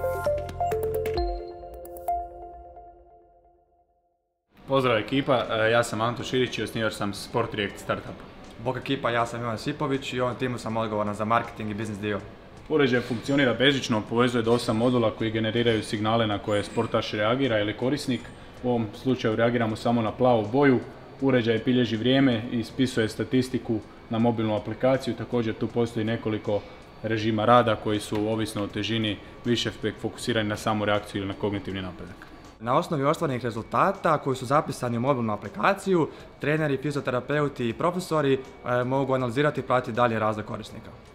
Pozdrav ekipa, ja sam Anto Širić i osnivač sam Sport React startupa. Bok ekipa, ja sam Ivan Sipović i u ovom timu sam odgovoran za marketing i biznis dio. Uređaj funkcionira bežično, povezuje do 8 modula koji generiraju signale na koje sportaš reagira ili korisnik. U ovom slučaju reagiramo samo na plavu boju. Uređaj bilježi vrijeme i ispisuje statistiku na mobilnu aplikaciju. Također tu postoji nekoliko režima rada koji su ovisno o težini više fokusirani na samu reakciju ili na kognitivni napredak. Na osnovi ostvarenih rezultata koji su zapisani u mobilnu aplikaciju, treneri, fizioterapeuti i profesori mogu analizirati i pratiti dalje razvoj korisnika.